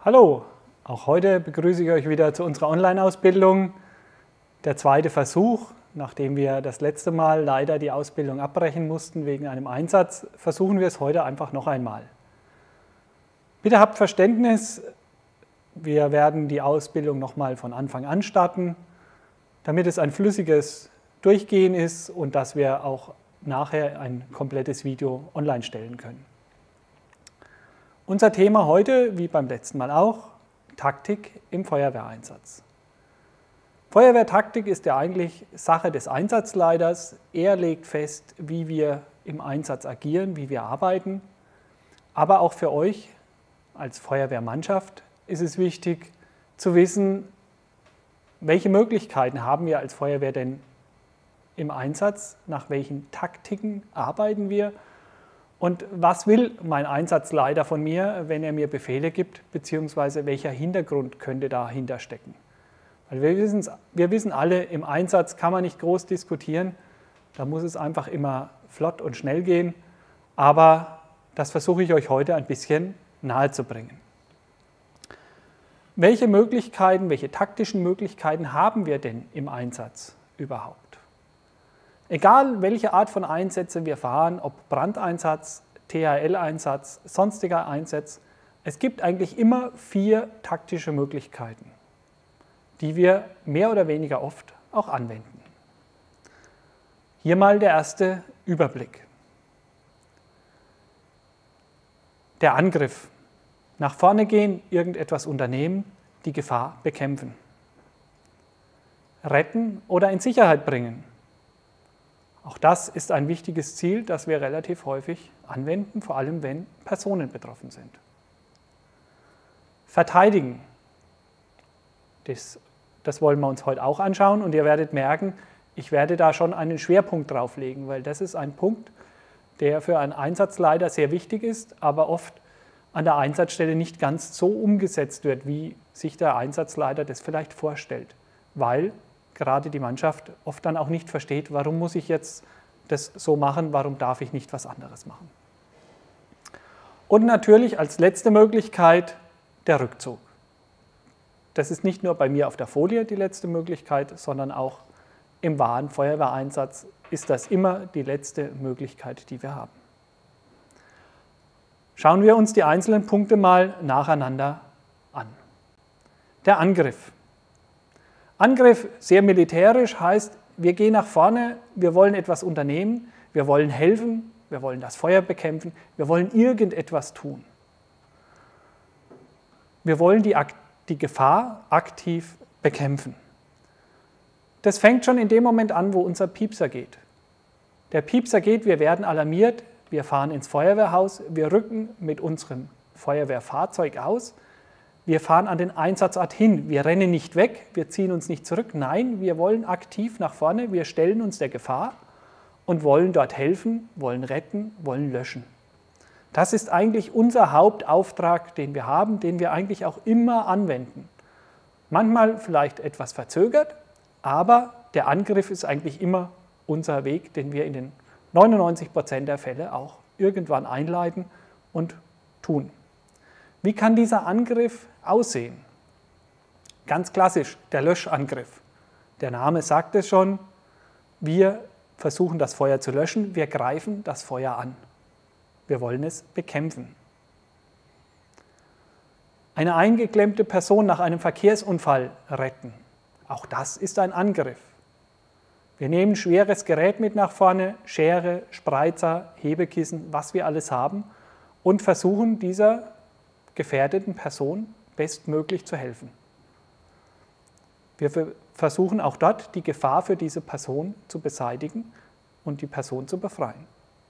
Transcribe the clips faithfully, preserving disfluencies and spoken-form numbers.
Hallo, auch heute begrüße ich euch wieder zu unserer Online-Ausbildung. Der zweite Versuch, nachdem wir das letzte Mal leider die Ausbildung abbrechen mussten wegen einem Einsatz, versuchen wir es heute einfach noch einmal. Bitte habt Verständnis, wir werden die Ausbildung nochmal von Anfang an starten, damit es ein flüssiges Durchgehen ist und dass wir auch nachher ein komplettes Video online stellen können. Unser Thema heute, wie beim letzten Mal auch, Taktik im Feuerwehreinsatz. Feuerwehrtaktik ist ja eigentlich Sache des Einsatzleiters. Er legt fest, wie wir im Einsatz agieren, wie wir arbeiten. Aber auch für euch als Feuerwehrmannschaft ist es wichtig zu wissen, welche Möglichkeiten haben wir als Feuerwehr denn im Einsatz, nach welchen Taktiken arbeiten wir und was will mein Einsatzleiter von mir, wenn er mir Befehle gibt, beziehungsweise welcher Hintergrund könnte dahinter stecken. Weil wir, wissen's, wir wissen alle, im Einsatz kann man nicht groß diskutieren, da muss es einfach immer flott und schnell gehen, aber das versuche ich euch heute ein bisschen nahezubringen. Welche Möglichkeiten, welche taktischen Möglichkeiten haben wir denn im Einsatz überhaupt? Egal, welche Art von Einsätze wir fahren, ob Brandeinsatz, T H L-Einsatz, sonstiger Einsatz, es gibt eigentlich immer vier taktische Möglichkeiten, die wir mehr oder weniger oft auch anwenden. Hier mal der erste Überblick. Der Angriff. Nach vorne gehen, irgendetwas unternehmen, die Gefahr bekämpfen. Retten oder in Sicherheit bringen. Auch das ist ein wichtiges Ziel, das wir relativ häufig anwenden, vor allem wenn Personen betroffen sind. Verteidigen. Das, das wollen wir uns heute auch anschauen und ihr werdet merken, ich werde da schon einen Schwerpunkt drauf legen, weil das ist ein Punkt, der für einen Einsatzleiter sehr wichtig ist, aber oft an der Einsatzstelle nicht ganz so umgesetzt wird, wie sich der Einsatzleiter das vielleicht vorstellt, weil gerade die Mannschaft oft dann auch nicht versteht, warum muss ich jetzt das so machen, warum darf ich nicht was anderes machen. Und natürlich als letzte Möglichkeit der Rückzug. Das ist nicht nur bei mir auf der Folie die letzte Möglichkeit, sondern auch im wahren Feuerwehreinsatz ist das immer die letzte Möglichkeit, die wir haben. Schauen wir uns die einzelnen Punkte mal nacheinander an. Der Angriff. Angriff, sehr militärisch, heißt, wir gehen nach vorne, wir wollen etwas unternehmen, wir wollen helfen, wir wollen das Feuer bekämpfen, wir wollen irgendetwas tun. Wir wollen die, die Gefahr aktiv bekämpfen. Das fängt schon in dem Moment an, wo unser Piepser geht. Der Piepser geht, wir werden alarmiert, wir fahren ins Feuerwehrhaus, wir rücken mit unserem Feuerwehrfahrzeug aus. Wir fahren an den Einsatzort hin, wir rennen nicht weg, wir ziehen uns nicht zurück, nein, wir wollen aktiv nach vorne, wir stellen uns der Gefahr und wollen dort helfen, wollen retten, wollen löschen. Das ist eigentlich unser Hauptauftrag, den wir haben, den wir eigentlich auch immer anwenden. Manchmal vielleicht etwas verzögert, aber der Angriff ist eigentlich immer unser Weg, den wir in den neunundneunzig Prozent der Fälle auch irgendwann einleiten und tun. Wie kann dieser Angriff aussehen? Ganz klassisch, der Löschangriff. Der Name sagt es schon, wir versuchen das Feuer zu löschen, wir greifen das Feuer an. Wir wollen es bekämpfen. Eine eingeklemmte Person nach einem Verkehrsunfall retten. Auch das ist ein Angriff. Wir nehmen schweres Gerät mit nach vorne, Schere, Spreizer, Hebekissen, was wir alles haben und versuchen dieser gefährdeten Person bestmöglich zu helfen. Wir versuchen auch dort die Gefahr für diese Person zu beseitigen und die Person zu befreien.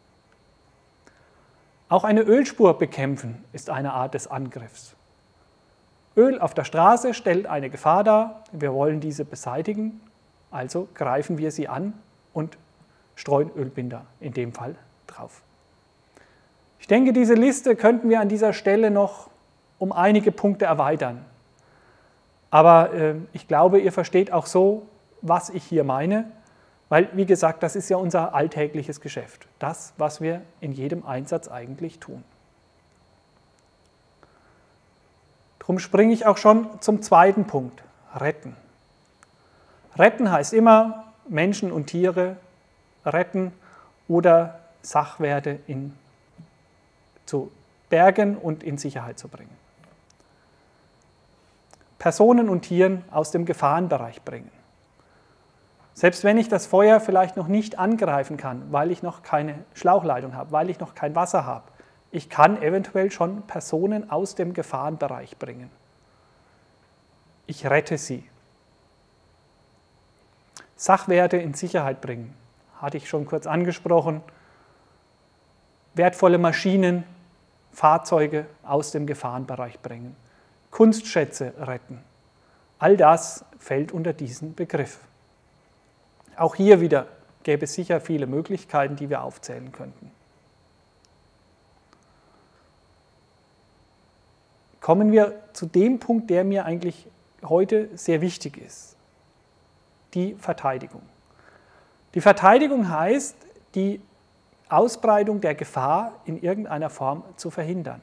Auch eine Ölspur bekämpfen ist eine Art des Angriffs. Öl auf der Straße stellt eine Gefahr dar, wir wollen diese beseitigen, also greifen wir sie an und streuen Ölbinder in dem Fall drauf. Ich denke, diese Liste könnten wir an dieser Stelle noch um einige Punkte erweitern. Aber äh, ich glaube, ihr versteht auch so, was ich hier meine, weil, wie gesagt, das ist ja unser alltägliches Geschäft. Das, was wir in jedem Einsatz eigentlich tun. Darum springe ich auch schon zum zweiten Punkt, retten. Retten heißt immer Menschen und Tiere retten oder Sachwerte in, zu bergen und in Sicherheit zu bringen. Personen und Tieren aus dem Gefahrenbereich bringen. Selbst wenn ich das Feuer vielleicht noch nicht angreifen kann, weil ich noch keine Schlauchleitung habe, weil ich noch kein Wasser habe, ich kann eventuell schon Personen aus dem Gefahrenbereich bringen. Ich rette sie. Sachwerte in Sicherheit bringen, hatte ich schon kurz angesprochen. Wertvolle Maschinen, Fahrzeuge aus dem Gefahrenbereich bringen. Kunstschätze retten. All das fällt unter diesen Begriff. Auch hier wieder gäbe es sicher viele Möglichkeiten, die wir aufzählen könnten. Kommen wir zu dem Punkt, der mir eigentlich heute sehr wichtig ist. Die Verteidigung. Die Verteidigung heißt, die Ausbreitung der Gefahr in irgendeiner Form zu verhindern.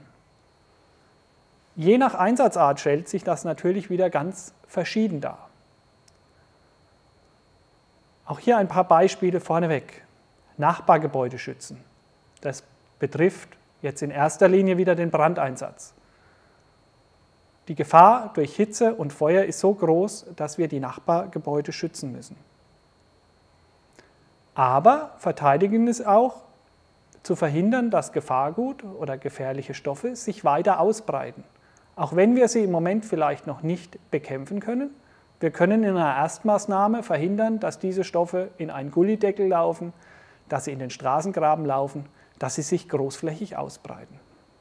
Je nach Einsatzart stellt sich das natürlich wieder ganz verschieden dar. Auch hier ein paar Beispiele vorneweg. Nachbargebäude schützen. Das betrifft jetzt in erster Linie wieder den Brandeinsatz. Die Gefahr durch Hitze und Feuer ist so groß, dass wir die Nachbargebäude schützen müssen. Aber verteidigen ist auch, zu verhindern, dass Gefahrgut oder gefährliche Stoffe sich weiter ausbreiten. Auch wenn wir sie im Moment vielleicht noch nicht bekämpfen können, wir können in einer Erstmaßnahme verhindern, dass diese Stoffe in einen Gullydeckel laufen, dass sie in den Straßengraben laufen, dass sie sich großflächig ausbreiten.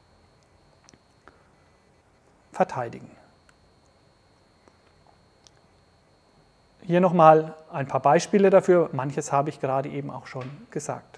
Verteidigen. Hier nochmal ein paar Beispiele dafür, manches habe ich gerade eben auch schon gesagt.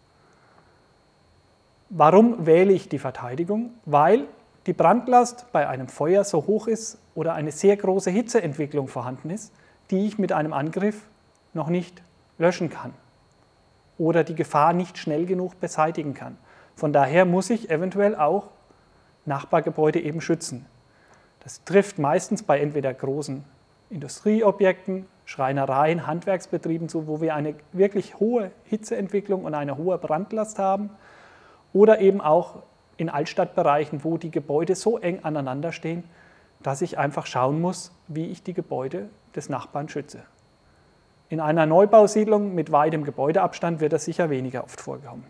Warum wähle ich die Verteidigung? Weil die Brandlast bei einem Feuer so hoch ist oder eine sehr große Hitzeentwicklung vorhanden ist, die ich mit einem Angriff noch nicht löschen kann oder die Gefahr nicht schnell genug beseitigen kann. Von daher muss ich eventuell auch Nachbargebäude eben schützen. Das trifft meistens bei entweder großen Industrieobjekten, Schreinereien, Handwerksbetrieben zu, wo wir eine wirklich hohe Hitzeentwicklung und eine hohe Brandlast haben, oder eben auch in Altstadtbereichen, wo die Gebäude so eng aneinander stehen, dass ich einfach schauen muss, wie ich die Gebäude des Nachbarn schütze. In einer Neubausiedlung mit weitem Gebäudeabstand wird das sicher weniger oft vorkommen.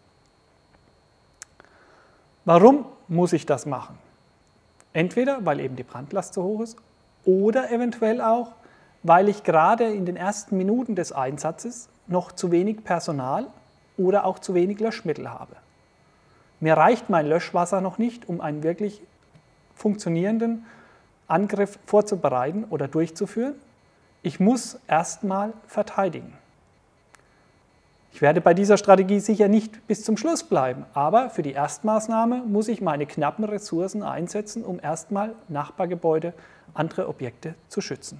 Warum muss ich das machen? Entweder, weil eben die Brandlast so hoch ist, oder eventuell auch, weil ich gerade in den ersten Minuten des Einsatzes noch zu wenig Personal oder auch zu wenig Löschmittel habe. Mir reicht mein Löschwasser noch nicht, um einen wirklich funktionierenden Angriff vorzubereiten oder durchzuführen. Ich muss erstmal verteidigen. Ich werde bei dieser Strategie sicher nicht bis zum Schluss bleiben, aber für die Erstmaßnahme muss ich meine knappen Ressourcen einsetzen, um erstmal Nachbargebäude, andere Objekte zu schützen.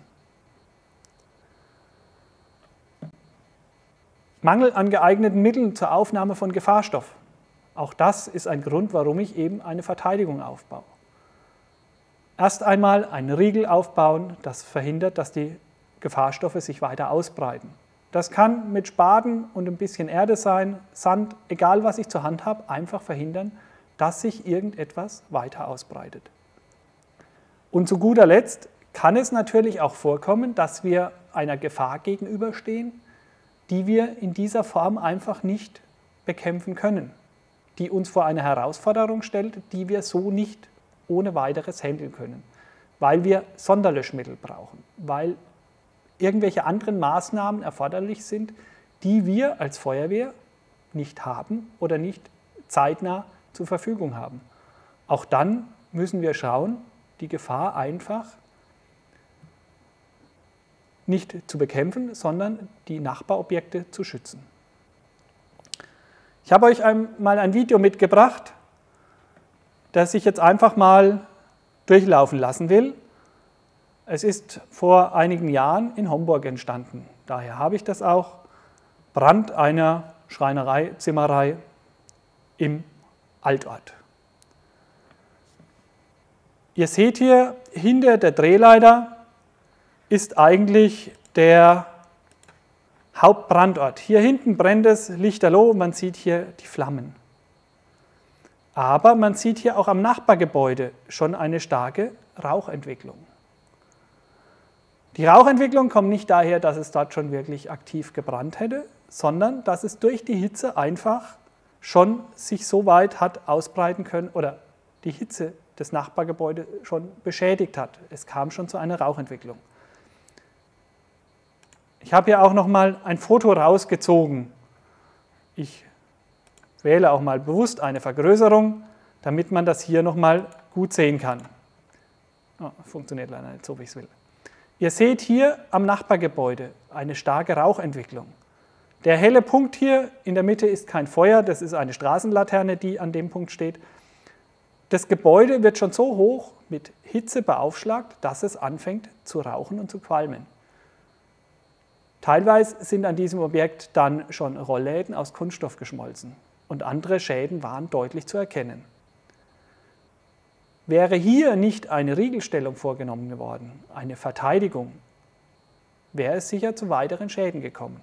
Mangel an geeigneten Mitteln zur Aufnahme von Gefahrstoff. Auch das ist ein Grund, warum ich eben eine Verteidigung aufbaue. Erst einmal einen Riegel aufbauen, das verhindert, dass die Gefahrstoffe sich weiter ausbreiten. Das kann mit Spaten und ein bisschen Erde sein, Sand, egal was ich zur Hand habe, einfach verhindern, dass sich irgendetwas weiter ausbreitet. Und zu guter Letzt kann es natürlich auch vorkommen, dass wir einer Gefahr gegenüberstehen, die wir in dieser Form einfach nicht bekämpfen können, die uns vor eine Herausforderung stellt, die wir so nicht ohne weiteres handeln können, weil wir Sonderlöschmittel brauchen, weil irgendwelche anderen Maßnahmen erforderlich sind, die wir als Feuerwehr nicht haben oder nicht zeitnah zur Verfügung haben. Auch dann müssen wir schauen, die Gefahr einfach nicht zu bekämpfen, sondern die Nachbarobjekte zu schützen. Ich habe euch mal ein Video mitgebracht, das ich jetzt einfach mal durchlaufen lassen will. Es ist vor einigen Jahren in Homburg entstanden. Daher habe ich das auch. Brand einer Schreinerei, Zimmerei im Altort. Ihr seht hier, hinter der Drehleiter ist eigentlich der Hauptbrandort. Hier hinten brennt es lichterloh, man sieht hier die Flammen. Aber man sieht hier auch am Nachbargebäude schon eine starke Rauchentwicklung. Die Rauchentwicklung kommt nicht daher, dass es dort schon wirklich aktiv gebrannt hätte, sondern dass es durch die Hitze einfach schon sich so weit hat ausbreiten können oder die Hitze des Nachbargebäudes schon beschädigt hat. Es kam schon zu einer Rauchentwicklung. Ich habe hier auch noch mal ein Foto rausgezogen. Ich wähle auch mal bewusst eine Vergrößerung, damit man das hier noch mal gut sehen kann. Oh, funktioniert leider nicht so, wie ich es will. Ihr seht hier am Nachbargebäude eine starke Rauchentwicklung. Der helle Punkt hier in der Mitte ist kein Feuer, das ist eine Straßenlaterne, die an dem Punkt steht. Das Gebäude wird schon so hoch mit Hitze beaufschlagt, dass es anfängt zu rauchen und zu qualmen. Teilweise sind an diesem Objekt dann schon Rollläden aus Kunststoff geschmolzen und andere Schäden waren deutlich zu erkennen. Wäre hier nicht eine Riegelstellung vorgenommen worden, eine Verteidigung, wäre es sicher zu weiteren Schäden gekommen.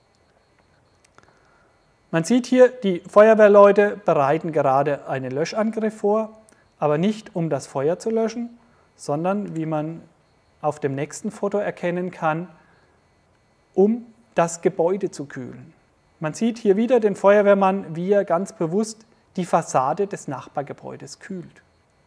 Man sieht hier, die Feuerwehrleute bereiten gerade einen Löschangriff vor, aber nicht um das Feuer zu löschen, sondern, wie man auf dem nächsten Foto erkennen kann, um das Gebäude zu kühlen. Man sieht hier wieder den Feuerwehrmann, wie er ganz bewusst die Fassade des Nachbargebäudes kühlt.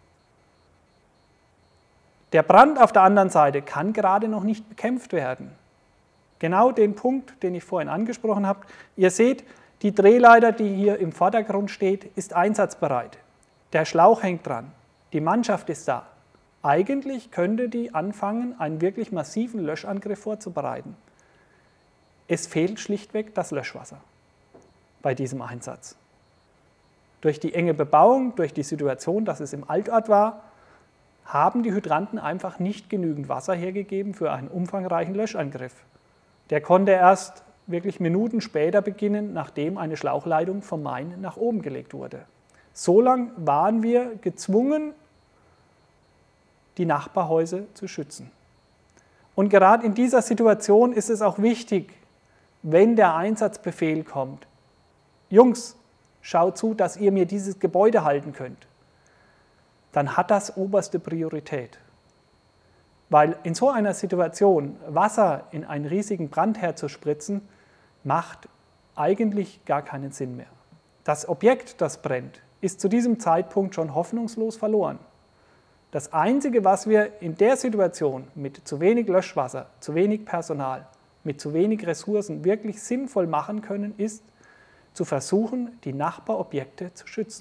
Der Brand auf der anderen Seite kann gerade noch nicht bekämpft werden. Genau den Punkt, den ich vorhin angesprochen habe. Ihr seht, die Drehleiter, die hier im Vordergrund steht, ist einsatzbereit. Der Schlauch hängt dran. Die Mannschaft ist da. Eigentlich könnte die anfangen, einen wirklich massiven Löschangriff vorzubereiten. Es fehlt schlichtweg das Löschwasser bei diesem Einsatz. Durch die enge Bebauung, durch die Situation, dass es im Altort war, haben die Hydranten einfach nicht genügend Wasser hergegeben für einen umfangreichen Löschangriff. Der konnte erst wirklich Minuten später beginnen, nachdem eine Schlauchleitung vom Main nach oben gelegt wurde. So lange waren wir gezwungen, die Nachbarhäuser zu schützen. Und gerade in dieser Situation ist es auch wichtig, wenn der Einsatzbefehl kommt, Jungs, schaut zu, dass ihr mir dieses Gebäude halten könnt, dann hat das oberste Priorität. Weil in so einer Situation Wasser in einen riesigen Brandherd zu spritzen, macht eigentlich gar keinen Sinn mehr. Das Objekt, das brennt, ist zu diesem Zeitpunkt schon hoffnungslos verloren. Das Einzige, was wir in der Situation mit zu wenig Löschwasser, zu wenig Personal, mit zu wenig Ressourcen wirklich sinnvoll machen können, ist, zu versuchen, die Nachbarobjekte zu schützen.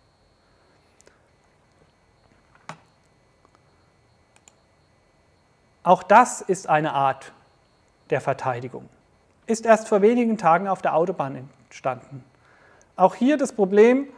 Auch das ist eine Art der Verteidigung. Ist erst vor wenigen Tagen auf der Autobahn entstanden. Auch hier das Problem,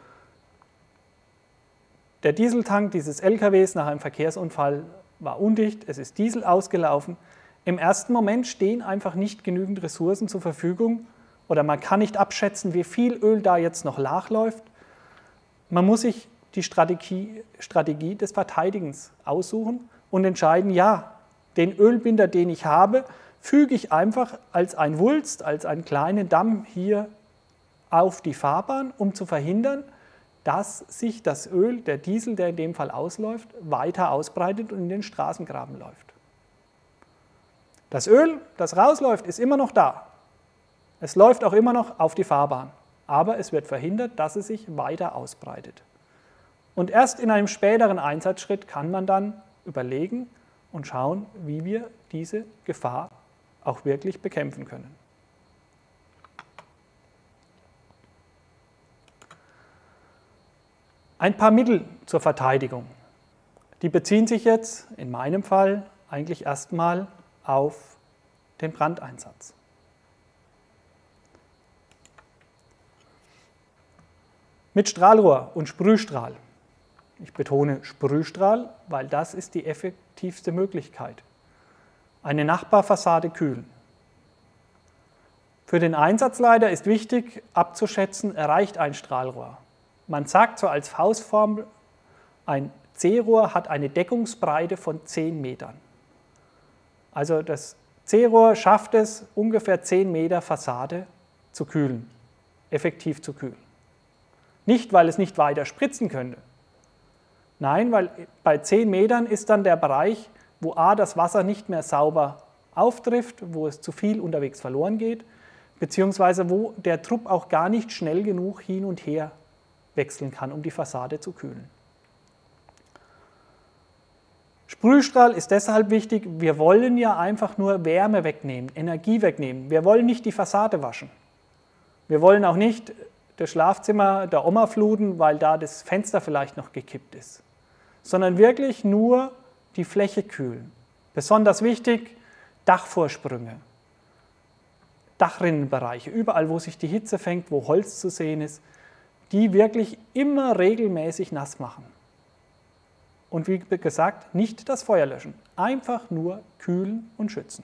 der Dieseltank dieses L K Ws nach einem Verkehrsunfall war undicht, es ist Diesel ausgelaufen. Im ersten Moment stehen einfach nicht genügend Ressourcen zur Verfügung oder man kann nicht abschätzen, wie viel Öl da jetzt noch nachläuft. Man muss sich die Strategie, Strategie des Verteidigens aussuchen und entscheiden, ja, den Ölbinder, den ich habe, füge ich einfach als ein Wulst, als einen kleinen Damm hier auf die Fahrbahn, um zu verhindern, dass sich das Öl, der Diesel, der in dem Fall ausläuft, weiter ausbreitet und in den Straßengraben läuft. Das Öl, das rausläuft, ist immer noch da. Es läuft auch immer noch auf die Fahrbahn, aber es wird verhindert, dass es sich weiter ausbreitet. Und erst in einem späteren Einsatzschritt kann man dann überlegen und schauen, wie wir diese Gefahr auch wirklich bekämpfen können. Ein paar Mittel zur Verteidigung. Die beziehen sich jetzt in meinem Fall eigentlich erstmal auf den Brandeinsatz. Mit Strahlrohr und Sprühstrahl. Ich betone Sprühstrahl, weil das ist die effektivste Möglichkeit. Eine Nachbarfassade kühlen. Für den Einsatzleiter ist wichtig abzuschätzen, erreicht ein Strahlrohr. Man sagt so als Faustformel, ein C-Rohr hat eine Deckungsbreite von zehn Metern. Also das C-Rohr schafft es, ungefähr zehn Meter Fassade zu kühlen, effektiv zu kühlen. Nicht, weil es nicht weiter spritzen könnte. Nein, weil bei zehn Metern ist dann der Bereich, wo A, das Wasser nicht mehr sauber auftrifft, wo es zu viel unterwegs verloren geht, beziehungsweise wo der Trupp auch gar nicht schnell genug hin und her wechseln kann, um die Fassade zu kühlen. Sprühstrahl ist deshalb wichtig, wir wollen ja einfach nur Wärme wegnehmen, Energie wegnehmen. Wir wollen nicht die Fassade waschen. Wir wollen auch nicht das Schlafzimmer der Oma fluten, weil da das Fenster vielleicht noch gekippt ist, sondern wirklich nur die Fläche kühlen. Besonders wichtig, Dachvorsprünge, Dachrinnenbereiche, überall, wo sich die Hitze fängt, wo Holz zu sehen ist, die wirklich immer regelmäßig nass machen. Und wie gesagt, nicht das Feuer löschen, einfach nur kühlen und schützen.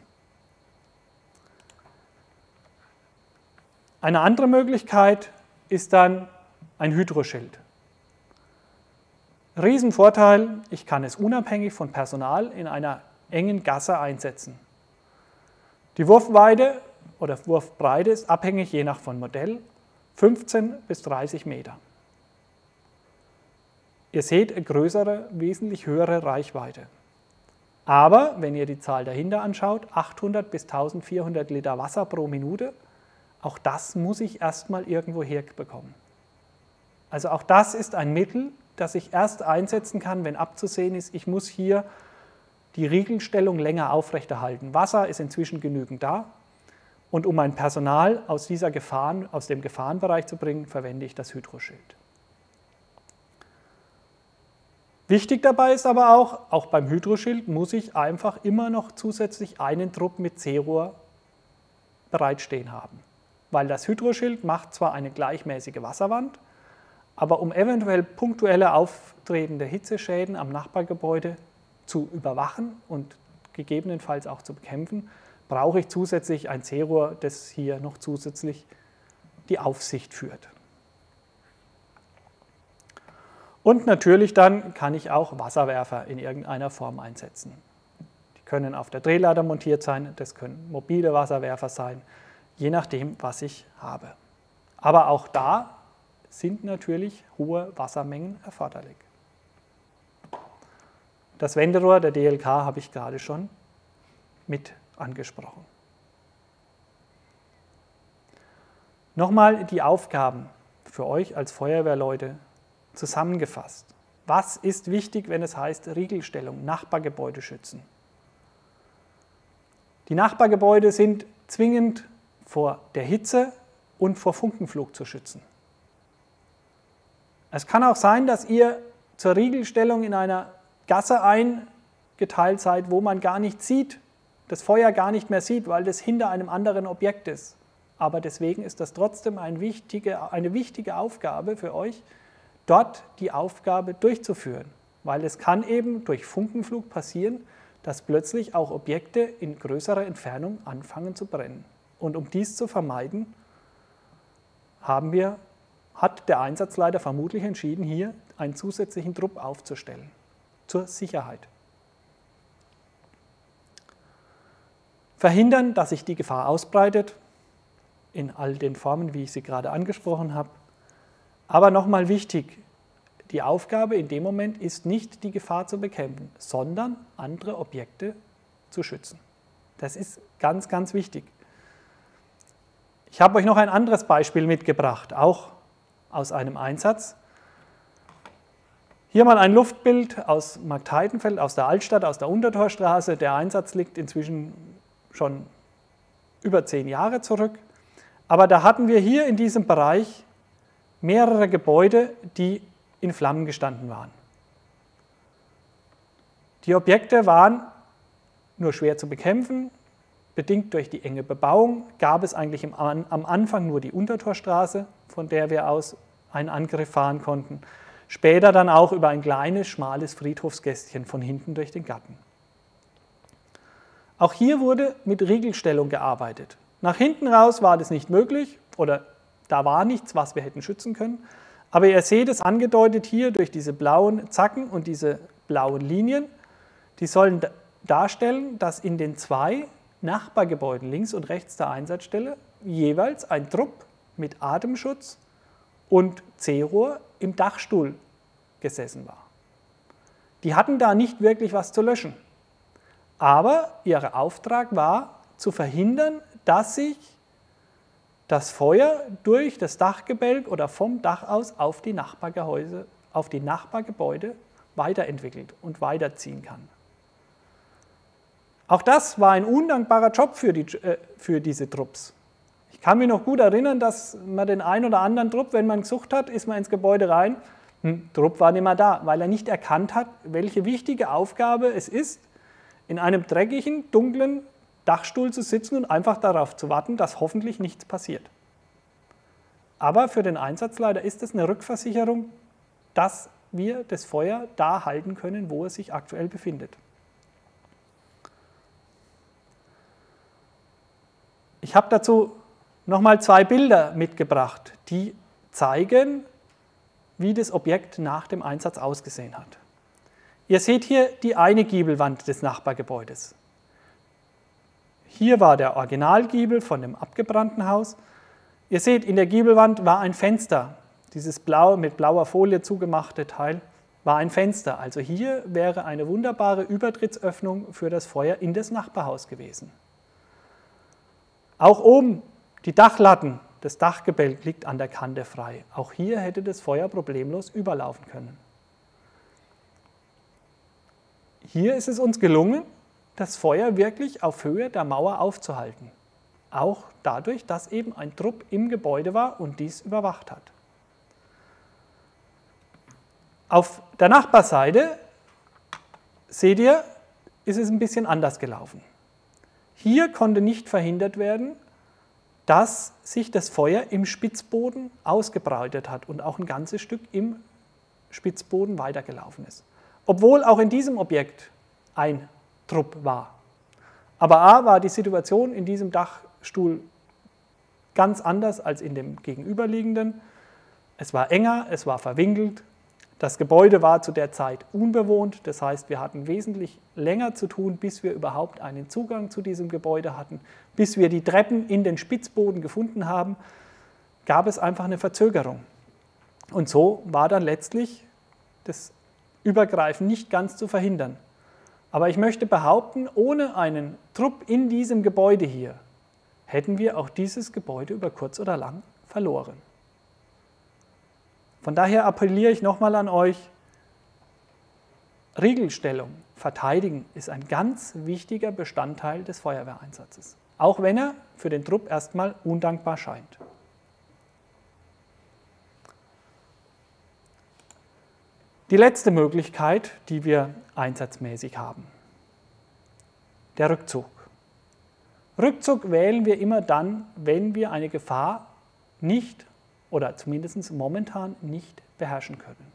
Eine andere Möglichkeit ist dann ein Hydroschild. Riesenvorteil, ich kann es unabhängig von Personal in einer engen Gasse einsetzen. Die Wurfweite oder Wurfbreite ist abhängig je nach von Modell, fünfzehn bis dreißig Meter. Ihr seht eine größere, wesentlich höhere Reichweite. Aber wenn ihr die Zahl dahinter anschaut, achthundert bis eintausendvierhundert Liter Wasser pro Minute, auch das muss ich erstmal irgendwo herbekommen. Also auch das ist ein Mittel, das ich erst einsetzen kann, wenn abzusehen ist, ich muss hier die Riegelstellung länger aufrechterhalten. Wasser ist inzwischen genügend da und um mein Personal aus, dieser Gefahren, aus dem Gefahrenbereich zu bringen, verwende ich das Hydroschild. Wichtig dabei ist aber auch, auch beim Hydroschild muss ich einfach immer noch zusätzlich einen Trupp mit C-Rohr bereitstehen haben. Weil das Hydroschild macht zwar eine gleichmäßige Wasserwand, aber um eventuell punktuelle auftretende Hitzeschäden am Nachbargebäude zu überwachen und gegebenenfalls auch zu bekämpfen, brauche ich zusätzlich ein C-Rohr, das hier noch zusätzlich die Aufsicht führt. Und natürlich dann kann ich auch Wasserwerfer in irgendeiner Form einsetzen. Die können auf der Drehleiter montiert sein, das können mobile Wasserwerfer sein, je nachdem, was ich habe. Aber auch da sind natürlich hohe Wassermengen erforderlich. Das Wenderohr der D L K habe ich gerade schon mit angesprochen. Nochmal die Aufgaben für euch als Feuerwehrleute zusammengefasst. Was ist wichtig, wenn es heißt Riegelstellung, Nachbargebäude schützen? Die Nachbargebäude sind zwingend vor der Hitze und vor Funkenflug zu schützen. Es kann auch sein, dass ihr zur Riegelstellung in einer Gasse eingeteilt seid, wo man gar nicht sieht, das Feuer gar nicht mehr sieht, weil das hinter einem anderen Objekt ist. Aber deswegen ist das trotzdem eine wichtige, eine wichtige Aufgabe für euch, dort die Aufgabe durchzuführen. Weil es kann eben durch Funkenflug passieren, dass plötzlich auch Objekte in größerer Entfernung anfangen zu brennen. Und um dies zu vermeiden, haben wir, hat der Einsatzleiter vermutlich entschieden, hier einen zusätzlichen Trupp aufzustellen, zur Sicherheit. Verhindern, dass sich die Gefahr ausbreitet, in all den Formen, wie ich sie gerade angesprochen habe. Aber nochmal wichtig, die Aufgabe in dem Moment ist nicht, die Gefahr zu bekämpfen, sondern andere Objekte zu schützen. Das ist ganz, ganz wichtig. Ich habe euch noch ein anderes Beispiel mitgebracht, auch aus einem Einsatz. Hier mal ein Luftbild aus Marktheidenfeld, aus der Altstadt, aus der Untertorstraße. Der Einsatz liegt inzwischen schon über zehn Jahre zurück. Aber da hatten wir hier in diesem Bereich mehrere Gebäude, die in Flammen gestanden waren. Die Objekte waren nur schwer zu bekämpfen. Bedingt durch die enge Bebauung gab es eigentlich im, am Anfang nur die Untertorstraße, von der wir aus einen Angriff fahren konnten. Später dann auch über ein kleines, schmales Friedhofsgässchen von hinten durch den Garten. Auch hier wurde mit Riegelstellung gearbeitet. Nach hinten raus war das nicht möglich oder da war nichts, was wir hätten schützen können. Aber ihr seht es angedeutet hier durch diese blauen Zacken und diese blauen Linien, die sollen darstellen, dass in den zwei Nachbargebäuden links und rechts der Einsatzstelle jeweils ein Trupp mit Atemschutz und C-Rohr im Dachstuhl gesessen war. Die hatten da nicht wirklich was zu löschen, aber ihr Auftrag war, zu verhindern, dass sich das Feuer durch das Dachgebälk oder vom Dach aus auf die Nachbargehäuse, auf die Nachbargebäude weiterentwickelt und weiterziehen kann. Auch das war ein undankbarer Job für, die, äh, für diese Trupps. Ich kann mich noch gut erinnern, dass man den einen oder anderen Trupp, wenn man gesucht hat, ist man ins Gebäude rein, hm, Trupp war nicht mehr da, weil er nicht erkannt hat, welche wichtige Aufgabe es ist, in einem dreckigen, dunklen Dachstuhl zu sitzen und einfach darauf zu warten, dass hoffentlich nichts passiert. Aber für den Einsatzleiter ist es eine Rückversicherung, dass wir das Feuer da halten können, wo es sich aktuell befindet. Ich habe dazu nochmal zwei Bilder mitgebracht, die zeigen, wie das Objekt nach dem Einsatz ausgesehen hat. Ihr seht hier die eine Giebelwand des Nachbargebäudes. Hier war der Originalgiebel von dem abgebrannten Haus. Ihr seht, in der Giebelwand war ein Fenster. Dieses blau, mit blauer Folie zugemachte Teil war ein Fenster. Also hier wäre eine wunderbare Übertrittsöffnung für das Feuer in das Nachbarhaus gewesen. Auch oben die Dachlatten, das Dachgebälk liegt an der Kante frei. Auch hier hätte das Feuer problemlos überlaufen können. Hier ist es uns gelungen, das Feuer wirklich auf Höhe der Mauer aufzuhalten. Auch dadurch, dass eben ein Trupp im Gebäude war und dies überwacht hat. Auf der Nachbarseite, seht ihr, ist es ein bisschen anders gelaufen. Hier konnte nicht verhindert werden, dass sich das Feuer im Spitzboden ausgebreitet hat und auch ein ganzes Stück im Spitzboden weitergelaufen ist. Obwohl auch in diesem Objekt ein Trupp war. Aber A war die Situation in diesem Dachstuhl ganz anders als in dem gegenüberliegenden. Es war enger, es war verwinkelt. Das Gebäude war zu der Zeit unbewohnt, das heißt, wir hatten wesentlich länger zu tun, bis wir überhaupt einen Zugang zu diesem Gebäude hatten. Bis wir die Treppen in den Spitzboden gefunden haben, gab es einfach eine Verzögerung. Und so war dann letztlich das Übergreifen nicht ganz zu verhindern. Aber ich möchte behaupten, ohne einen Trupp in diesem Gebäude hier, hätten wir auch dieses Gebäude über kurz oder lang verloren. Von daher appelliere ich nochmal an euch, Riegelstellung, Verteidigen ist ein ganz wichtiger Bestandteil des Feuerwehreinsatzes, auch wenn er für den Trupp erstmal undankbar scheint. Die letzte Möglichkeit, die wir einsatzmäßig haben, der Rückzug. Rückzug wählen wir immer dann, wenn wir eine Gefahr nicht oder zumindest momentan nicht beherrschen können.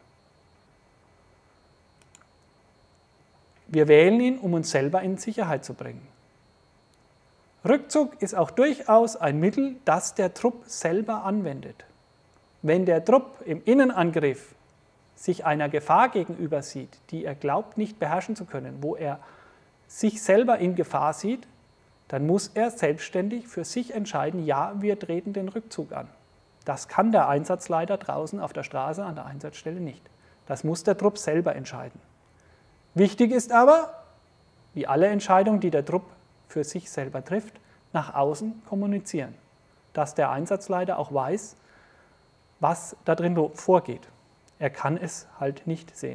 Wir wählen ihn, um uns selber in Sicherheit zu bringen. Rückzug ist auch durchaus ein Mittel, das der Trupp selber anwendet. Wenn der Trupp im Innenangriff sich einer Gefahr gegenüber sieht, die er glaubt nicht beherrschen zu können, wo er sich selber in Gefahr sieht, dann muss er selbstständig für sich entscheiden, ja, wir treten den Rückzug an. Das kann der Einsatzleiter draußen auf der Straße an der Einsatzstelle nicht. Das muss der Trupp selber entscheiden. Wichtig ist aber, wie alle Entscheidungen, die der Trupp für sich selber trifft, nach außen kommunizieren, dass der Einsatzleiter auch weiß, was da drin vorgeht. Er kann es halt nicht sehen.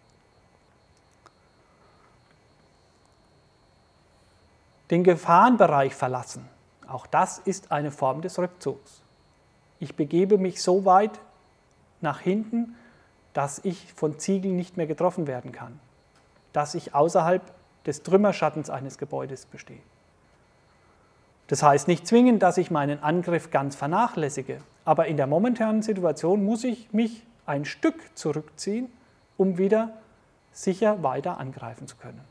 Den Gefahrenbereich verlassen, auch das ist eine Form des Rückzugs. Ich begebe mich so weit nach hinten, dass ich von Ziegeln nicht mehr getroffen werden kann, dass ich außerhalb des Trümmerschattens eines Gebäudes bestehe. Das heißt nicht zwingend, dass ich meinen Angriff ganz vernachlässige, aber in der momentanen Situation muss ich mich ein Stück zurückziehen, um wieder sicher weiter angreifen zu können.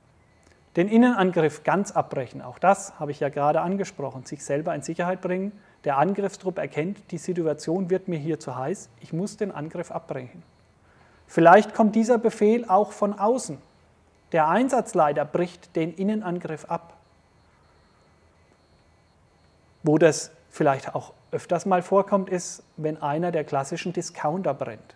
Den Innenangriff ganz abbrechen, auch das habe ich ja gerade angesprochen, sich selber in Sicherheit bringen, Der Angriffstrupp erkennt, die Situation wird mir hier zu heiß, ich muss den Angriff abbrechen. Vielleicht kommt dieser Befehl auch von außen. Der Einsatzleiter bricht den Innenangriff ab. Wo das vielleicht auch öfters mal vorkommt, ist, wenn einer der klassischen Discounter brennt.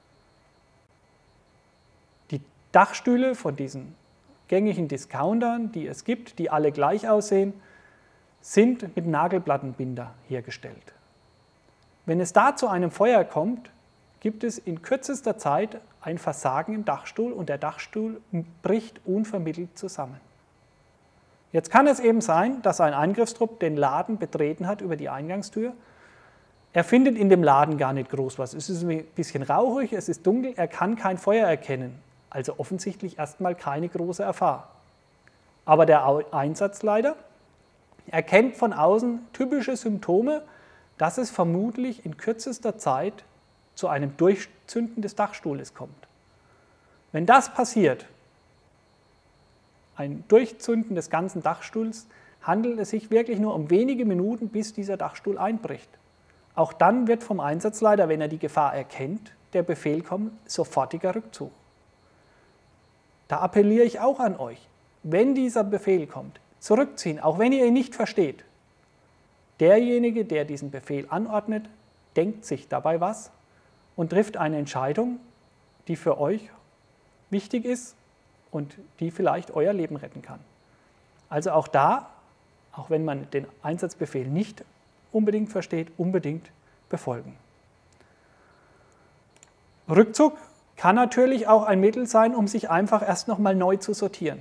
Die Dachstühle von diesen gängigen Discountern, die es gibt, die alle gleich aussehen, sind mit Nagelplattenbinder hergestellt. Wenn es da zu einem Feuer kommt, gibt es in kürzester Zeit ein Versagen im Dachstuhl und der Dachstuhl bricht unvermittelt zusammen. Jetzt kann es eben sein, dass ein Angriffstrupp den Laden betreten hat über die Eingangstür. Er findet in dem Laden gar nicht groß was. Es ist ein bisschen rauchig, es ist dunkel, er kann kein Feuer erkennen. Also offensichtlich erstmal keine große Gefahr. Aber der Einsatzleiter erkennt von außen typische Symptome, dass es vermutlich in kürzester Zeit zu einem Durchzünden des Dachstuhles kommt. Wenn das passiert, ein Durchzünden des ganzen Dachstuhls, handelt es sich wirklich nur um wenige Minuten, bis dieser Dachstuhl einbricht. Auch dann wird vom Einsatzleiter, wenn er die Gefahr erkennt, der Befehl kommen, sofortiger Rückzug. Da appelliere ich auch an euch, wenn dieser Befehl kommt, zurückziehen, auch wenn ihr ihn nicht versteht. Derjenige, der diesen Befehl anordnet, denkt sich dabei was und trifft eine Entscheidung, die für euch wichtig ist und die vielleicht euer Leben retten kann. Also auch da, auch wenn man den Einsatzbefehl nicht unbedingt versteht, unbedingt befolgen. Rückzug kann natürlich auch ein Mittel sein, um sich einfach erst nochmal neu zu sortieren.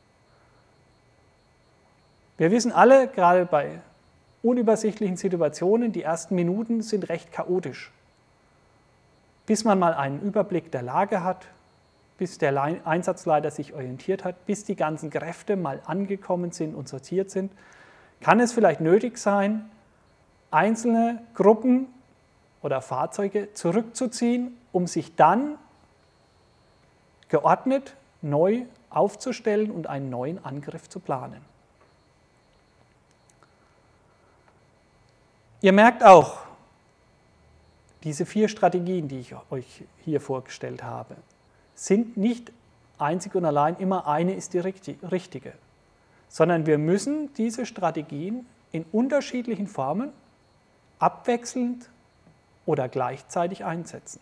Wir wissen alle, gerade bei unübersichtlichen Situationen, die ersten Minuten sind recht chaotisch. Bis man mal einen Überblick der Lage hat, bis der Einsatzleiter sich orientiert hat, bis die ganzen Kräfte mal angekommen sind und sortiert sind, kann es vielleicht nötig sein, einzelne Gruppen oder Fahrzeuge zurückzuziehen, um sich dann geordnet neu aufzustellen und einen neuen Angriff zu planen. Ihr merkt auch, diese vier Strategien, die ich euch hier vorgestellt habe, sind nicht einzig und allein immer eine ist die richtige, sondern wir müssen diese Strategien in unterschiedlichen Formen abwechselnd oder gleichzeitig einsetzen.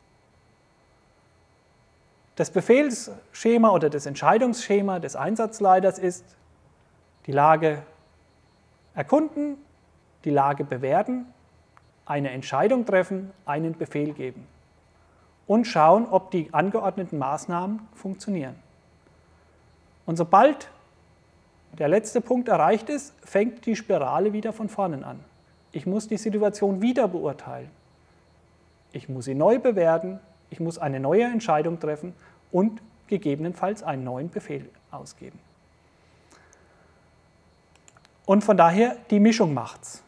Das Befehlsschema oder das Entscheidungsschema des Einsatzleiters ist die Lage erkunden, die Lage bewerten, eine Entscheidung treffen, einen Befehl geben und schauen, ob die angeordneten Maßnahmen funktionieren. Und sobald der letzte Punkt erreicht ist, fängt die Spirale wieder von vorne an. Ich muss die Situation wieder beurteilen. Ich muss sie neu bewerten, ich muss eine neue Entscheidung treffen und gegebenenfalls einen neuen Befehl ausgeben. Und von daher, die Mischung macht's.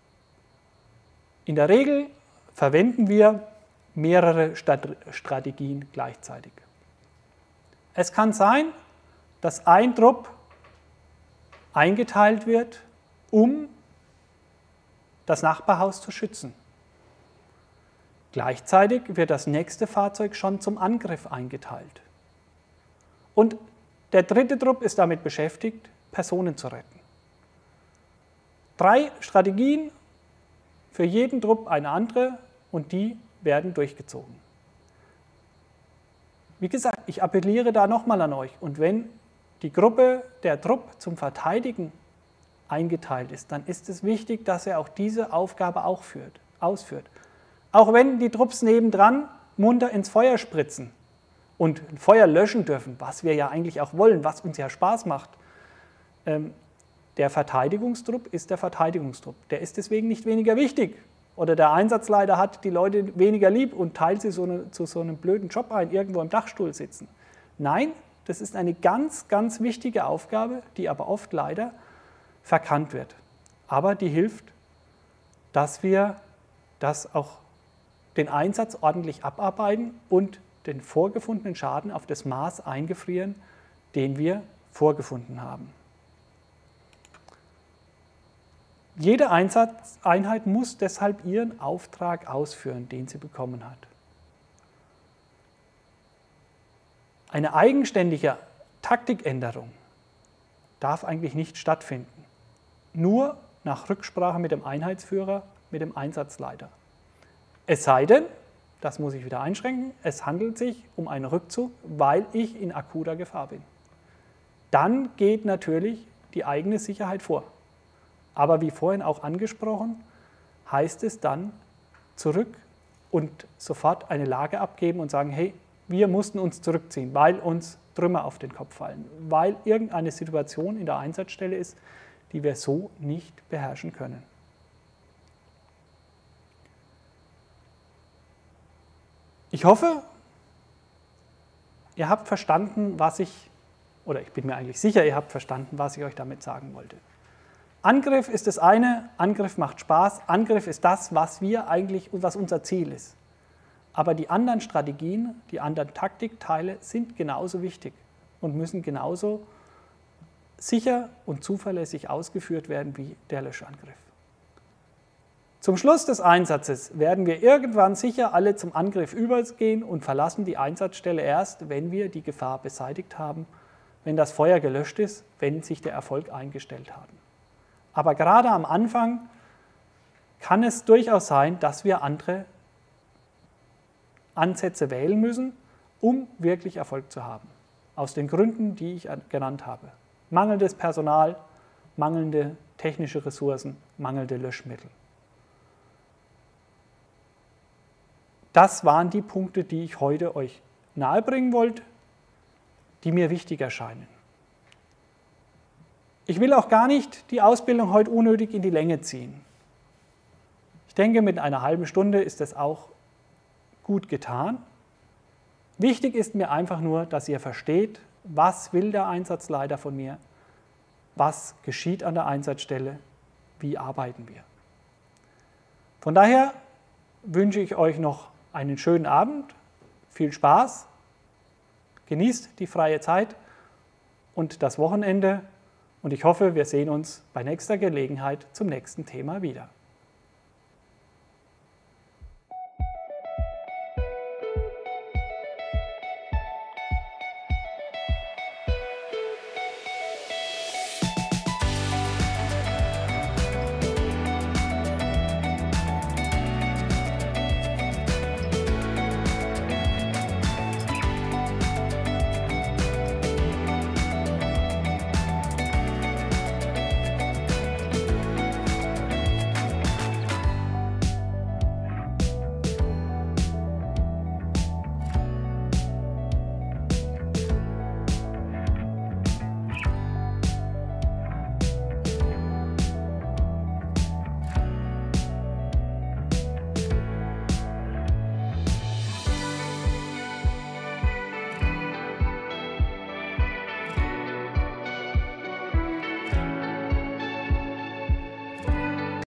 In der Regel verwenden wir mehrere Strategien gleichzeitig. Es kann sein, dass ein Trupp eingeteilt wird, um das Nachbarhaus zu schützen. Gleichzeitig wird das nächste Fahrzeug schon zum Angriff eingeteilt. Und der dritte Trupp ist damit beschäftigt, Personen zu retten. Drei Strategien, für jeden Trupp eine andere und die werden durchgezogen. Wie gesagt, ich appelliere da nochmal an euch und wenn die Gruppe, der Trupp zum Verteidigen eingeteilt ist, dann ist es wichtig, dass er auch diese Aufgabe auch führt, ausführt. Auch wenn die Trupps nebendran munter ins Feuer spritzen und Feuer löschen dürfen, was wir ja eigentlich auch wollen, was uns ja Spaß macht. Ähm, der Verteidigungstrupp ist der Verteidigungstrupp. Der ist deswegen nicht weniger wichtig. Oder der Einsatzleiter hat die Leute weniger lieb und teilt sie so eine, zu so einem blöden Job ein, irgendwo im Dachstuhl sitzen. Nein, das ist eine ganz, ganz wichtige Aufgabe, die aber oft leider verkannt wird. Aber die hilft, dass wir das auch den Einsatz ordentlich abarbeiten und den vorgefundenen Schaden auf das Maß eingefrieren, den wir vorgefunden haben. Jede Einsatzeinheit muss deshalb ihren Auftrag ausführen, den sie bekommen hat. Eine eigenständige Taktikänderung darf eigentlich nicht stattfinden. Nur nach Rücksprache mit dem Einheitsführer, mit dem Einsatzleiter. Es sei denn, das muss ich wieder einschränken, es handelt sich um einen Rückzug, weil ich in akuter Gefahr bin. Dann geht natürlich die eigene Sicherheit vor. Aber wie vorhin auch angesprochen, heißt es dann zurück und sofort eine Lage abgeben und sagen, hey, wir mussten uns zurückziehen, weil uns Trümmer auf den Kopf fallen, weil irgendeine Situation in der Einsatzstelle ist, die wir so nicht beherrschen können. Ich hoffe, ihr habt verstanden, was ich, oder ich bin mir eigentlich sicher, ihr habt verstanden, was ich euch damit sagen wollte. Angriff ist das eine, Angriff macht Spaß, Angriff ist das, was wir eigentlich und was unser Ziel ist. Aber die anderen Strategien, die anderen Taktikteile sind genauso wichtig und müssen genauso sicher und zuverlässig ausgeführt werden wie der Löschangriff. Zum Schluss des Einsatzes werden wir irgendwann sicher alle zum Angriff übergehen und verlassen die Einsatzstelle erst, wenn wir die Gefahr beseitigt haben, wenn das Feuer gelöscht ist, wenn sich der Erfolg eingestellt hat. Aber gerade am Anfang kann es durchaus sein, dass wir andere Ansätze wählen müssen, um wirklich Erfolg zu haben. Aus den Gründen, die ich genannt habe. Mangelndes Personal, mangelnde technische Ressourcen, mangelnde Löschmittel. Das waren die Punkte, die ich heute euch nahebringen wollte, die mir wichtig erscheinen. Ich will auch gar nicht die Ausbildung heute unnötig in die Länge ziehen. Ich denke, mit einer halben Stunde ist das auch gut getan. Wichtig ist mir einfach nur, dass ihr versteht, was will der Einsatzleiter von mir, was geschieht an der Einsatzstelle, wie arbeiten wir. Von daher wünsche ich euch noch einen schönen Abend, viel Spaß, genießt die freie Zeit und das Wochenende und ich hoffe, wir sehen uns bei nächster Gelegenheit zum nächsten Thema wieder.